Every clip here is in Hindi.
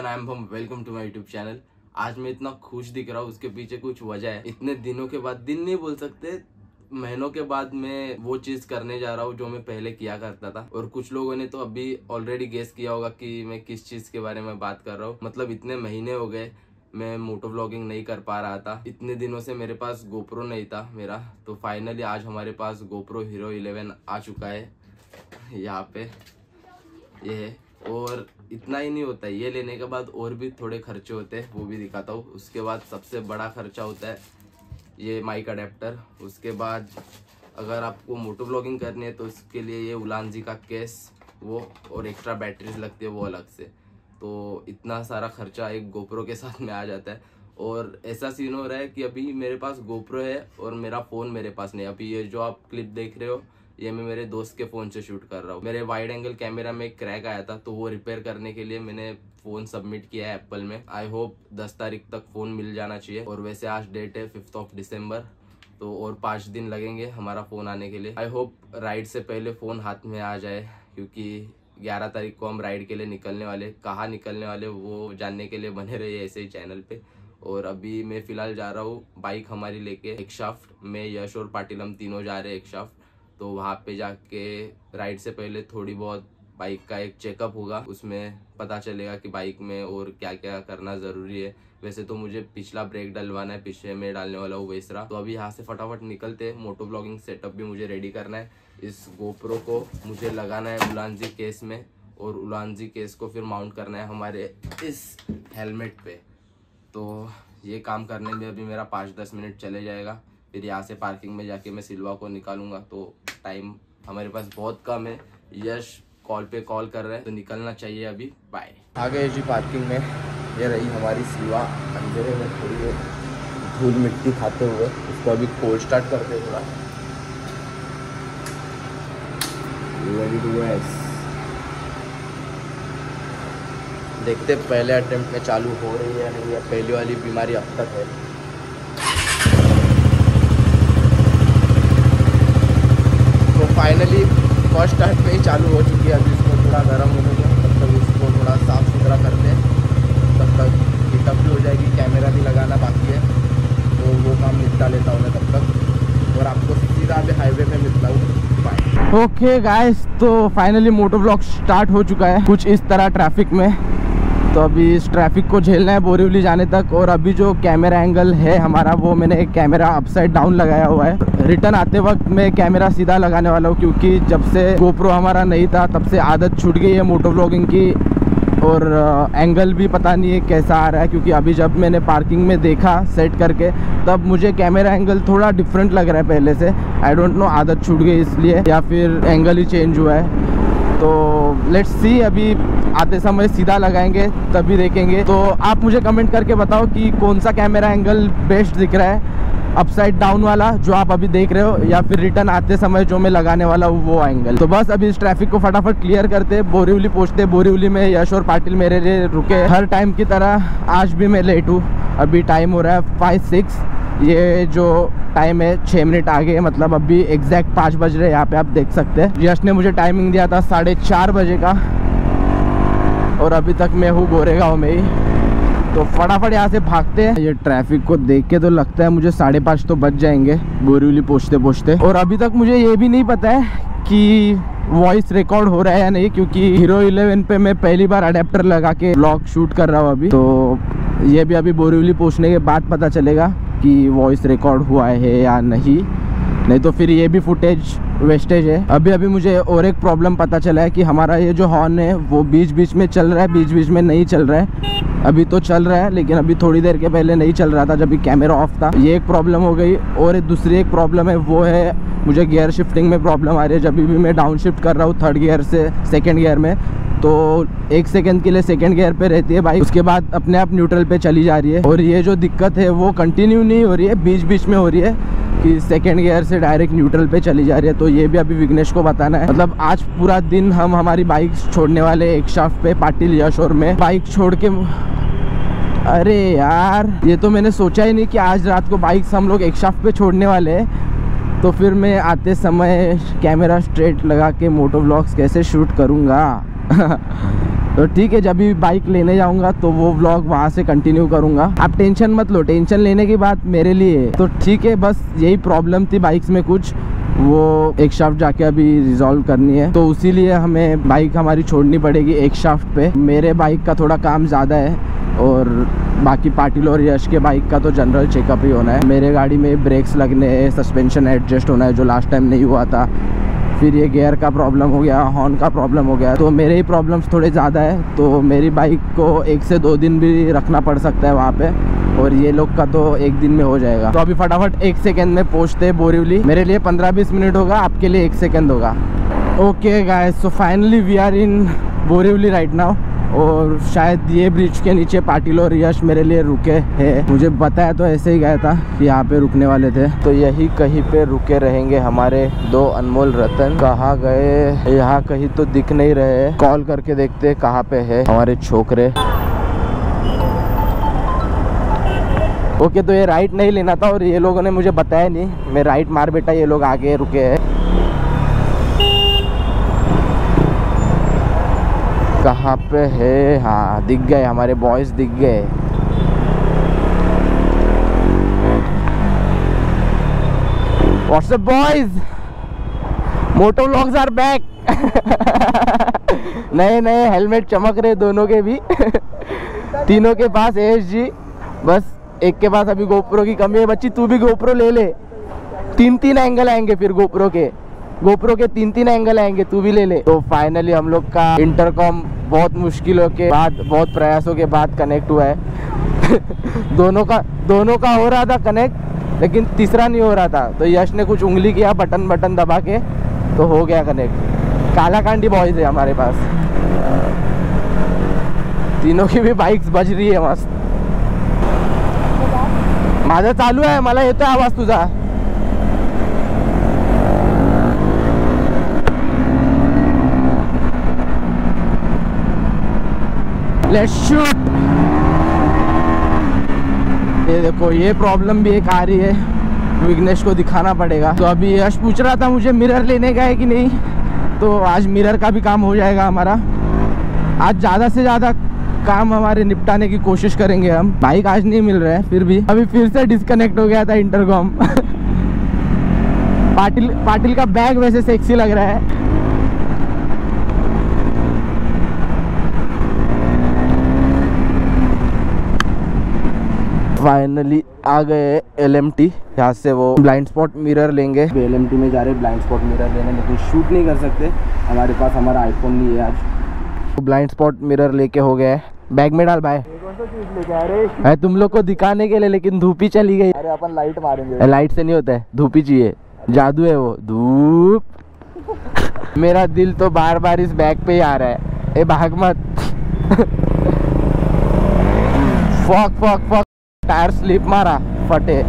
I am welcome to my YouTube channel. आज मैं इतना खुश दिख रहा हूँ, उसके पीछे कुछ वजह है। इतने दिनों के बाद, दिन नहीं बोल सकते, महीनों के बाद मैं वो चीज करने जा रहा हूँ जो मैं पहले किया करता था। और कुछ लोगों ने तो अभी ऑलरेडी गेस किया होगा कि मैं किस चीज के बारे में बात कर रहा हूँ। मतलब इतने महीने हो गए मैं मोटो व्लॉगिंग नहीं कर पा रहा था। इतने दिनों से मेरे पास गोप्रो नहीं था मेरा, तो फाइनली आज हमारे पास गोप्रो हीरो 11 आ चुका है। यहाँ पे ये है। और इतना ही नहीं होता है, ये लेने के बाद और भी थोड़े खर्चे होते हैं, वो भी दिखाता हूँ। उसके बाद सबसे बड़ा खर्चा होता है ये माइक अडेप्टर। उसके बाद अगर आपको मोटो व्लॉगिंग करनी है तो उसके लिए ये उलानजी का केस, वो और एक्स्ट्रा बैटरीज लगती है वो अलग से। तो इतना सारा खर्चा एक गोप्रो के साथ में आ जाता है। और ऐसा सीन हो रहा है कि अभी मेरे पास गोप्रो है और मेरा फ़ोन मेरे पास नहीं। अभी ये जो आप क्लिप देख रहे हो ये मैं मेरे दोस्त के फ़ोन से शूट कर रहा हूँ। मेरे वाइड एंगल कैमरा में एक क्रैक आया था, तो वो रिपेयर करने के लिए मैंने फ़ोन सबमिट किया है एप्पल में। आई होप 10 तारीख तक फ़ोन मिल जाना चाहिए। और वैसे आज डेट है 5 दिसंबर, तो और 5 दिन लगेंगे हमारा फ़ोन आने के लिए। आई होप राइड से पहले फ़ोन हाथ में आ जाए, क्योंकि 11 तारीख को हम राइड के लिए निकलने वाले। कहाँ निकलने वाले वो जानने के लिए बने रहिए ऐसे ही चैनल पे। और अभी मैं फ़िलहाल जा रहा हूँ बाइक हमारी लेके एक शाफ्ट। मैं यश और पाटिल हम तीनों जा रहे हैं एक शाफ्ट। तो वहाँ पे जाके राइड से पहले थोड़ी बहुत बाइक का एक चेकअप होगा, उसमें पता चलेगा कि बाइक में और क्या क्या करना ज़रूरी है। वैसे तो मुझे पिछला ब्रेक डलवाना है, पीछे में डालने वाला हूँ वेसरा। तो अभी यहाँ से फटाफट निकलते हैं। मोटो ब्लॉगिंग सेटअप भी मुझे रेडी करना है। इस गोप्रो को मुझे लगाना है उलानजी केस में, और उलानजी केस को फिर माउंट करना है हमारे इस हेलमेट पे। तो ये काम करने में अभी मेरा 5-10 मिनट चले जाएगा। फिर यहाँ से पार्किंग में जाके मैं सिल्वा को निकालूंगा। तो टाइम हमारे पास बहुत कम है। यश कॉल पे कॉल कर रहे हैं, तो निकलना चाहिए अभी। बाय। आ गए जी पार्किंग में। ये रही हमारी सिल्वा। अंधेरे में थोड़ी धूल मिट्टी खाते हुए उसको अभी कोल्ड स्टार्ट करते हैं थोड़ा। देखते पहले अटेम्प्ट में चालू हो रही है नहीं, या पहली वाली बीमारी अब तक है। तो फाइनली फर्स्ट स्टार्ट पे ही चालू हो चुकी है। अभी इसको थोड़ा गर्म होने दो, तब तक इसको थोड़ा साफ़ सुथरा करते हैं। तब तक हीटअप भी हो जाएगी, कैमरा भी लगाना बाकी है, तो वो काम निपटा लेता हूँ मैं तब तक। और आपको सीधा अभी हाईवे में मिलता हूँ। बाय। ओके गाइस, तो फाइनली मोटो व्लॉग स्टार्ट हो चुका है कुछ इस तरह ट्रैफिक में। तो अभी इस ट्रैफिक को झेलना है बोरीवली जाने तक। और अभी जो कैमरा एंगल है हमारा, वो मैंने एक कैमरा अपसाइड डाउन लगाया हुआ है। रिटर्न आते वक्त मैं कैमरा सीधा लगाने वाला हूँ, क्योंकि जब से गोप्रो हमारा नहीं था तब से आदत छूट गई है मोटो व्लॉगिंग की। और एंगल भी पता नहीं है कैसा आ रहा है, क्योंकि अभी जब मैंने पार्किंग में देखा सेट करके, तब मुझे कैमरा एंगल थोड़ा डिफरेंट लग रहा है पहले से। आई डोंट नो, आदत छूट गई इसलिए, या फिर एंगल ही चेंज हुआ है। तो लेट्स सी, अभी आते समय सीधा लगाएंगे तभी देखेंगे। तो आप मुझे कमेंट करके बताओ कि कौन सा कैमरा एंगल बेस्ट दिख रहा है, अपसाइड डाउन वाला जो आप अभी देख रहे हो, या फिर रिटर्न आते समय जो मैं लगाने वाला हूँ वो एंगल। तो बस अभी इस ट्रैफिक को फटाफट क्लियर करते, बोरीवली पहुँचते। बोरीवली में यश और पाटिल मेरे लिए रुके। हर टाइम की तरह आज भी मैं लेट हूँ। अभी टाइम हो रहा है 5-6। ये जो टाइम है 6 मिनट आगे, मतलब अभी एग्जैक्ट 5 बज रहे हैं यहाँ पे, आप देख सकते हैं। यश ने मुझे टाइमिंग दिया था 4:30 बजे का, और अभी तक मैं हूँ गोरेगांव में ही। तो फटाफट यहाँ से भागते हैं। ये ट्रैफिक को देख के तो लगता है मुझे 5:30 तो बज जाएंगे बोरीवली पहुँचते पहुँचते। और अभी तक मुझे ये भी नहीं पता है कि वॉइस रिकॉर्ड हो रहा है या नहीं, क्योंकि हीरो 11 पे मैं पहली बार अडेप्टर लगा के व्लॉग शूट कर रहा हूँ अभी। तो ये भी अभी बोरीवली पहुँचने के बाद पता चलेगा कि वॉइस रिकॉर्ड हुआ है या नहीं तो फिर ये भी फुटेज वेस्टेज है। अभी मुझे और एक प्रॉब्लम पता चला है कि हमारा ये जो हॉर्न है वो बीच बीच में चल रहा है, बीच बीच में नहीं चल रहा है। अभी तो चल रहा है, लेकिन अभी थोड़ी देर के पहले नहीं चल रहा था जब कैमरा ऑफ था। ये एक प्रॉब्लम हो गई। और दूसरी एक प्रॉब्लम है, वो है मुझे गियर शिफ्टिंग में प्रॉब्लम आ रही है। जब भी मैं डाउन शिफ्ट कर रहा हूँ 3rd गियर से 2nd गियर में, तो 1 सेकंड के लिए 2nd गियर पे रहती है बाइक, उसके बाद अपने आप न्यूट्रल पे चली जा रही है। और ये जो दिक्कत है वो कंटिन्यू नहीं हो रही है, बीच बीच में हो रही है कि 2nd गियर से डायरेक्ट न्यूट्रल पे चली जा रही है। तो ये भी अभी विघ्नेश को बताना है। मतलब आज पूरा दिन हम हमारी बाइक छोड़ने वाले एक शाफ्ट पे, पाटिल, यश और मैं बाइक छोड़ के। अरे यार, ये तो मैंने सोचा ही नहीं कि आज रात को बाइक्स हम लोग एक शाफ्ट पे छोड़ने वाले हैं। तो फिर मैं आते समय कैमरा स्ट्रेट लगा के मोटो व्लॉग्स कैसे शूट करूँगा। तो ठीक है, जब भी बाइक लेने जाऊंगा तो वो व्लॉग वहाँ से कंटिन्यू करूंगा। आप टेंशन मत लो, टेंशन लेने की बात मेरे लिए तो ठीक है। बस यही प्रॉब्लम थी बाइक्स में कुछ, वो एक शाफ्ट जाके अभी रिजॉल्व करनी है, तो उसीलिए हमें बाइक हमारी छोड़नी पड़ेगी एक शाफ्ट पे। मेरे बाइक का थोड़ा काम ज़्यादा है और बाकी पाटिल और यश के बाइक का तो जनरल चेकअप ही होना है। मेरे गाड़ी में ब्रेक्स लगने हैं, सस्पेंशन एडजस्ट होना है जो लास्ट टाइम नहीं हुआ था, फिर ये गियर का प्रॉब्लम हो गया, हॉर्न का प्रॉब्लम हो गया, तो मेरे ही प्रॉब्लम्स थोड़े ज़्यादा है। तो मेरी बाइक को 1 से 2 दिन भी रखना पड़ सकता है वहाँ पे, और ये लोग का तो 1 दिन में हो जाएगा। तो अभी फटाफट 1 सेकेंड में पहुँचते हैं बोरीवली। मेरे लिए 15-20 मिनट होगा, आपके लिए 1 सेकेंड होगा। Okay guys, so finally we are in Borivali right now, और शायद ये ब्रिज के नीचे पाटिल और यश मेरे लिए रुके हैं। मुझे बताया तो ऐसे ही गया था कि यहाँ पे रुकने वाले थे, तो यही कहीं पे रुके रहेंगे हमारे 2 अनमोल रतन। कहाँ गए, यहाँ कहीं तो दिख नहीं रहे। कॉल करके देखते कहाँ पे है हमारे छोकरे। ओके, तो ये राइट नहीं लेना था और ये लोगों ने मुझे बताया नहीं, मैं राइट मार बेटा, ये लोग आगे रुके हैं। कहाँ पे है, हाँ दिख गए हमारे बॉयज, दिख गए। What's up boys, moto vlogs are back. नए नए हेलमेट चमक रहे दोनों के भी। तीनों के पास ASG, बस एक के पास अभी गोप्रो की कमी है। बच्ची तू भी गोप्रो ले ले, 3 एंगल आएंगे फिर गोप्रो के 3 एंगल आएंगे, तू भी ले ले। तो फाइनली हम लोग का इंटरकॉम बहुत मुश्किलों के बाद, बहुत प्रयासों के बाद कनेक्ट हुआ है। दोनों का हो रहा था कनेक्ट, लेकिन तीसरा नहीं हो रहा था, तो यश ने कुछ उंगली किया बटन दबा के, तो हो गया कनेक्ट। कालाकांडी बॉयज है हमारे पास, तीनों की भी बाइक्स बज रही है मस्त। माझा चालू आहे, मला येतोय आवाज तुझा। Let's shoot. ये देखो, ये प्रॉब्लम भी एक आ रही है, विघ्नेश को दिखाना पड़ेगा। तो अभी यश पूछ रहा था मुझे मिरर लेने का है कि नहीं, तो आज मिरर का भी काम हो जाएगा हमारा। आज ज़्यादा से ज़्यादा काम हमारे निपटाने की कोशिश करेंगे हम। बाइक आज नहीं मिल रहा है, फिर भी अभी फिर से डिस्कनेक्ट हो गया था इंटरकॉम। पाटिल का बैग वैसे सेक्सी लग रहा है। फाइनली आ गए LMT। यहाँ से वो ब्लाइंड स्पॉट मिरर लेंगे। LMT में जा रहे ब्लाइंड स्पॉट मिरर लेने, लेकिन शूट नहीं कर सकते, हमारे पास हमारा आईफोन नहीं है आज। तो ब्लाइंड स्पॉट मिरर लेके हो गए, बैग में डाल भाई। है तुम लोग को दिखाने के लिए, लेकिन धूप ही चली गई। अरे अपन लाइट मारेंगे। लाइट से नहीं होता है, धूप ही चाहिए, जादू है वो धूप। मेरा दिल तो बार बार इस बैग पे ही आ रहा है, ए भाग मत। फक टायर स्लिप मारा, फटे।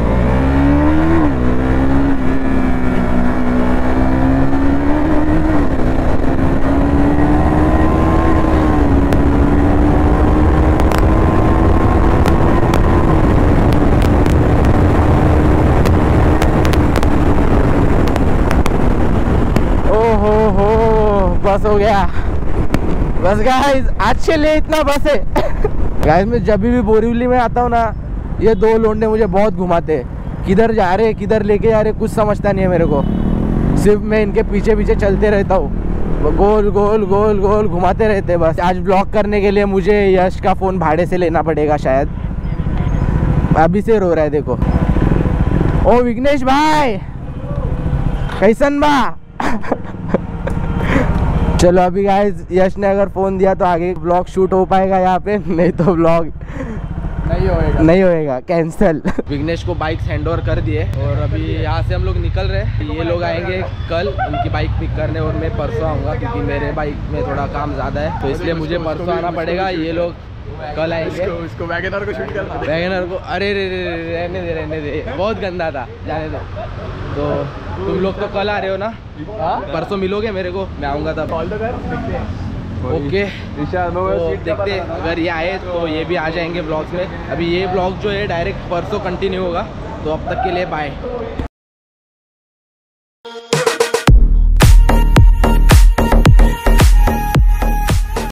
बस हो गया, बस गाइस आज से ले इतना बस है। गाइस मैं जब भी बोरीवली में आता हूँ ना, ये 2 लोंडे मुझे बहुत घुमाते, किधर जा रहे किधर लेके जा रहे कुछ समझता नहीं है मेरे को। सिर्फ मैं इनके पीछे पीछे चलते रहता हूँ, गोल गोल गोल गोल घुमाते रहते बस। आज ब्लॉग करने के लिए मुझे यश का फ़ोन भाड़े से लेना पड़ेगा शायद, अभी से रो रहा है देखो। ओ विघ्नेश भाई कैसन बा। चलो अभी गाइस यश ने अगर फ़ोन दिया तो आगे ब्लॉग शूट हो पाएगा यहाँ पे, नहीं तो ब्लॉग नहीं होएगा, कैंसिल। विघ्नेश को बाइक हैंडओवर कर दिए और अभी यहाँ से हम लोग निकल रहे हैं। ये लोग आएंगे कल उनकी बाइक पिक करने, और मैं परसों आऊँगा क्योंकि मेरे बाइक में थोड़ा काम ज़्यादा है, तो इसलिए मुझे परसों आना पड़ेगा। ये लोग कल आएंगे। इसको वैगनर को शूट करना, वैगनर को। अरे रहने दे, बहुत गंदा था, जाने दो। तो तुम लोग तो कल आ रहे हो ना, परसों मिलोगे मेरे को, मैं आऊँगा तब। ओके तो देखते हैं, अगर ये आए तो ये भी आ जाएंगे ब्लॉग्स में। अभी ये ब्लॉग जो है डायरेक्ट परसों कंटिन्यू होगा, तो अब तक के लिए बाय।